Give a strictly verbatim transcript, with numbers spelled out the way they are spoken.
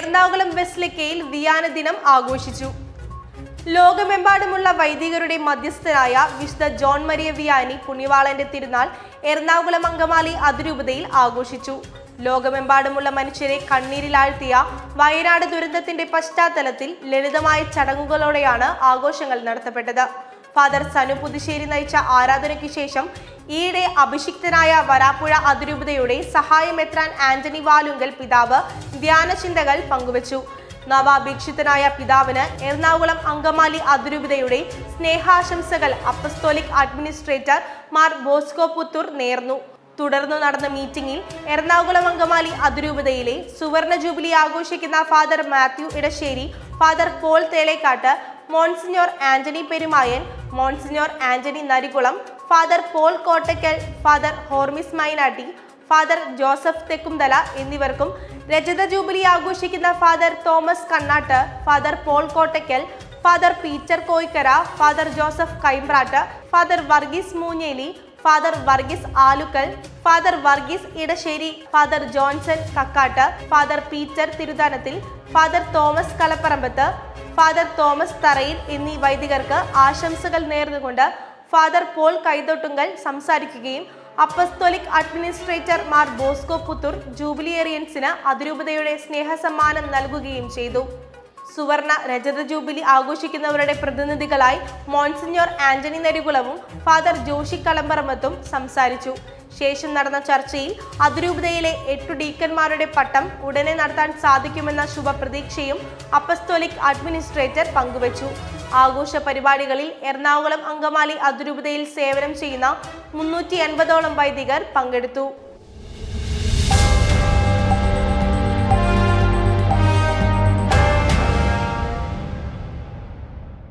എറണാകുളം ബസിലിക്കയിൽ ധ്യാന ദിനം ആഘോഷിച്ചു. ലോകമെമ്പാടുമുള്ള വൈദികരുടെ മധ്യസ്ഥനായ വിശുദ്ധ ജോൺ മരിയ വിയാനി പുണ്യവാളന്റെ തിരുനാൾ എറണാകുളം അങ്കമാലി അതിരൂപതയിൽ ആഘോഷിച്ചു. ലോകമെമ്പാടുമുള്ള മനുഷ്യരെ കണ്ണീരിലാഴ്ത്തിയ വയനാട് ദുരന്തത്തിന്റെ പശ്ചാത്തലത്തിൽ ലളിതമായ ചടങ്ങുകളോടെയാണ് ആഘോഷങ്ങൾ നടത്തപ്പെട്ടത്. ഫാദർ സനു പുതുശ്ശേരി നയിച്ച ആരാധനയ്ക്ക് ശേഷം ഈയിടെ അഭിഷിക്തനായ വരാപ്പുഴ അതിരൂപതയുടെ സഹായമെത്രാൻ ആന്റണി വാലുങ്കൽ പിതാവ് ധ്യാന ചിന്തകൾ പങ്കുവച്ചു. നവാഭിഷിക്തനായ പിതാവിന് എറണാകുളം അങ്കമാലി അതിരൂപതയുടെ സ്നേഹാശംസകൾ അപ്പസ്തോലിക് അഡ്മിനിസ്ട്രേറ്റർ മാർ ബോസ്കോ പുത്തൂർ നേർന്നു. തുടർന്നു നടന്ന മീറ്റിംഗിൽ എറണാകുളം അങ്കമാലി അതിരൂപതയിലെ സുവർണ ജൂബിലി ആഘോഷിക്കുന്ന father Mathew Edassery, father Paul Thelakkat, monsignor Antony Perumayan, monsignor Antony Narikulam, father Paul Kottackal, father Hormis Mynatty, father Joseph Thekkumthala എന്നിവർക്കും രജത ജൂബിലി ആഘോഷിക്കുന്ന father Thomas Kannath, father Paul Kottackal, father Peter Koikara, father Joseph Kaimpratt, father Varghese Moonjely, father Varghese Alukkal, father Varghese Edassery, father Johnson Kakkatt, father Peter Thiruthanathil, father Thomas Kalaparambath, father Thomas Tharayil എന്നീ വൈദികർക്ക് ആശംസകൾ നേർന്നുകൊണ്ട് ഫാദർ പോൾ കൈതൊട്ടുങ്കൽ സംസാരിക്കുകയും അപ്പസ്തോലിക് അഡ്മിനിസ്ട്രേറ്റർ മാർ ബോസ്കോ പുത്തൂർ ജൂബിലിയേറിയൻസിന് അതിരൂപതയുടെ സ്നേഹസമ്മാനം നൽകുകയും ചെയ്തു. സുവർണ രജത ജൂബിലി ആഘോഷിക്കുന്നവരുടെ പ്രതിനിധികളായി മോൺസിഞ്ഞോർ ആന്റണി നരികുളവും ഫാദർ ജോഷി കളമ്പറമ്പത്തും സംസാരിച്ചു. ശേഷം നടന്ന ചർച്ചയിൽ അതിരൂപതയിലെ എട്ടു ഡീക്കന്മാരുടെ പട്ടം ഉടനെ നടത്താൻ സാധിക്കുമെന്ന ശുഭപ്രതീക്ഷയും അപ്പസ്തോലിക് അഡ്മിനിസ്ട്രേറ്റർ പങ്കുവച്ചു. ആഘോഷ പരിപാടികളിൽ എറണാകുളം അങ്കമാലി അതിരൂപതയിൽ സേവനം ചെയ്യുന്ന മുന്നൂറ്റി എൺപതോളം വൈദികർ പങ്കെടുത്തു.